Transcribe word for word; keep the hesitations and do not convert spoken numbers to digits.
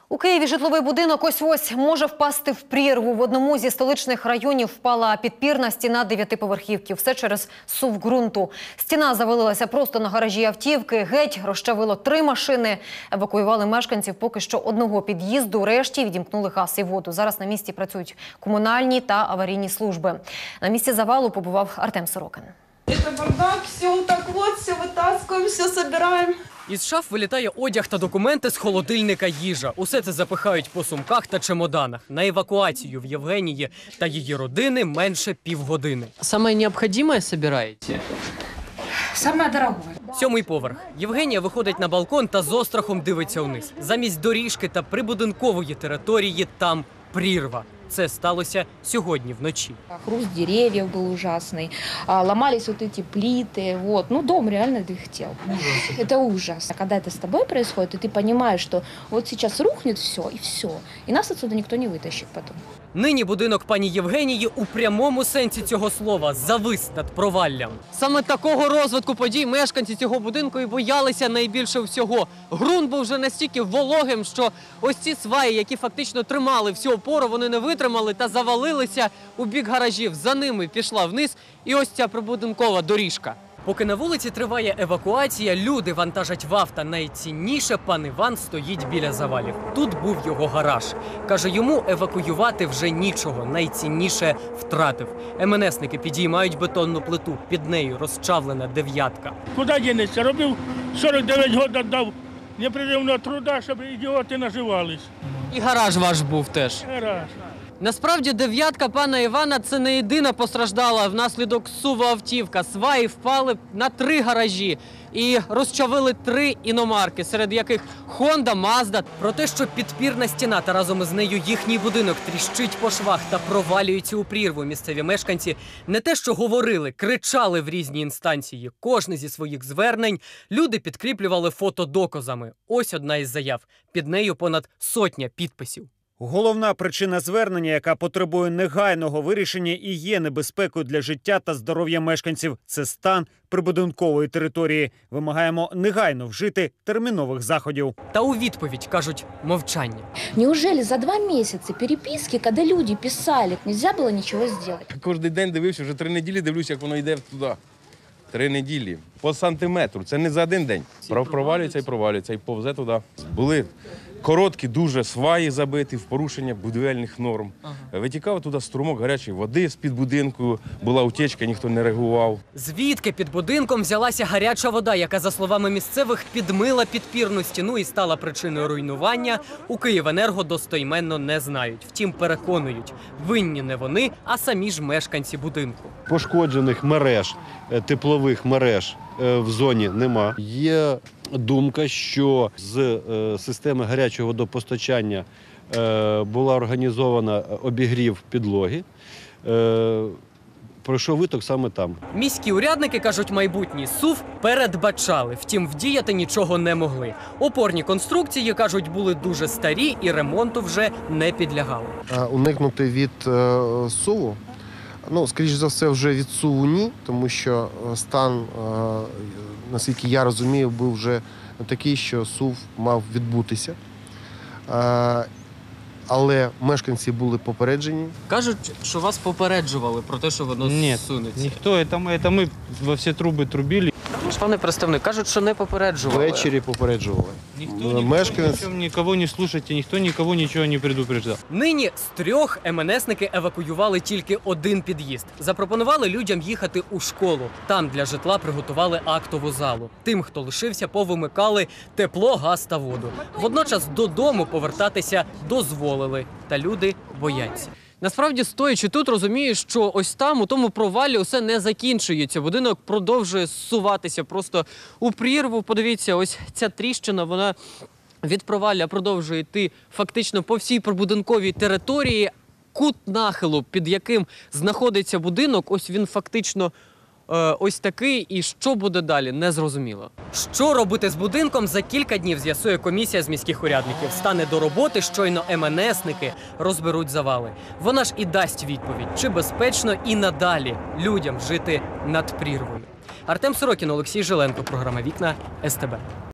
У Києві житловий будинок ось-ось може впасти в прірву. В одному зі столичних районів впала підпірна стіна дев'ятиповерхівки. Все через сув ґрунту. Стіна завалилася просто на гаражі автівки. Геть розчавило три машини. Евакуювали мешканців поки що одного під'їзду. Решті відімкнули газ і воду. Зараз на місці працюють комунальні та аварійні служби. На місці завалу побував Артем Сорокин. Это бардак, все так вот, все вытаскиваем, все собираем. Із шаф вилітає одяг та документи, з холодильника їжа. Усе це запихають по сумках та чемоданах. На евакуацію в Євгенії та її родини менше півгодини. Саме необхідне збираєте? Саме дорогое. Сьомий поверх. Євгенія виходить на балкон та з острахом дивиться вниз. Замість доріжки та прибудинкової території там прірва. Це сталося сьогодні вночі. Хруст деревьев был ужасный, ломались вот эти плиты, вот. Ну, дом реально дыхтел. Ужас. Это ужас. А когда это с тобой происходит, и ты понимаешь, что вот сейчас рухнет все, и все. И нас отсюда никто не вытащит потом. Нині будинок пані Євгенії у прямому сенсі цього слова завис над проваллям. Саме такого розвитку подій мешканці цього будинку і боялися найбільше всього. Ґрунт був вже настільки вологим, що ось ці сваї, які фактично тримали всю опору, вони не витримали та завалилися у бік гаражів. За ними пішла вниз і ось ця прибудинкова доріжка. Поки на вулиці триває евакуація, люди вантажать в авто. Найцінніше пан Іван стоїть біля завалів. Тут був його гараж. Каже, йому евакуювати вже нічого. Найцінніше втратив. ем ен есники підіймають бетонну плиту. Під нею розчавлена дев'ятка. Куди дінеться? Робив сорок дев'ять років, віддав непрерывного труда, щоб ідіоти наживались. І гараж ваш був теж. Гараж. Насправді дев'ятка пана Івана – це не єдина постраждала внаслідок суву автівка. Сваї впали на три гаражі і розчавили три іномарки, серед яких Honda, Mazda. Про те, що підпірна стіна та разом із нею їхній будинок тріщить по швах та провалюється у прірву, місцеві мешканці не те що говорили, кричали в різні інстанції. Кожне зі своїх звернень люди підкріплювали фотодоказами. Ось одна із заяв. Під нею понад сотня підписів. Головна причина звернення, яка потребує негайного вирішення і є небезпекою для життя та здоров'я мешканців – це стан прибудинкової території. Вимагаємо негайно вжити термінових заходів. Та у відповідь кажуть мовчання. Неужели за два месяца переписки, когда люди писали, нельзя было ничего сделать? Кожен день дивився, вже три неділі дивлюся, як воно йде туди. Три неділі. По сантиметру. Це не за один день. Провалюється і провалюється, і повзе туди. Були короткі дуже сваї забиті в порушення будівельних норм. Ага. Витікав туди струмок гарячої води з-під будинку, була утечка, ніхто не реагував. Звідки під будинком взялася гаряча вода, яка, за словами місцевих, підмила підпірну стіну і стала причиною руйнування, у Київенерго достойменно не знають. Втім, переконують, винні не вони, а самі ж мешканці будинку. Пошкоджених мереж, теплових мереж в зоні нема. Є думка, що з е, системи гарячого водопостачання е, була організована обігрів підлоги. Е, Пройшов виток саме там. Міські урядники, кажуть, майбутній сув передбачали, втім вдіяти нічого не могли. Опорні конструкції, кажуть, були дуже старі і ремонту вже не підлягали. Уникнути від е, суву? Ну, скоріш за все, вже від суву ні, тому що стан, е, наскільки я розумію, був вже такий, що сув мав відбутися. Е, але мешканці були попереджені. Кажуть, що вас попереджували про те, що воно Ні, сунеться. ніхто, це ми, це ми во всі труби трубили. Пане представник, кажуть, що не попереджували. Ввечері попереджували. Ніхто Мешканець... нікого не слухайте, ніхто нікого нічого не предупреждав. Нині з трьох ем ен есники евакуювали тільки один під'їзд. Запропонували людям їхати у школу. Там для житла приготували актову залу. Тим, хто лишився, повимикали тепло, газ та воду. Водночас додому повертатися дозволили. Та люди бояться. Насправді, стоячи тут, розумію, що ось там, у тому провалі, усе не закінчується. Будинок продовжує зсуватися просто у прірву. Подивіться, ось ця тріщина, вона від провалля продовжує йти фактично по всій прибудинковій території. Кут нахилу, під яким знаходиться будинок, ось він фактично ось такий, і що буде далі, незрозуміло. Що робити з будинком, за кілька днів з'ясує комісія з міських урядників. Стане до роботи, щойно ем ен есники розберуть завали. Вона ж і дасть відповідь, чи безпечно і надалі людям жити над прірвою. Артем Сорокін, Олексій Жиленко, програма «Вікна», ес те бе.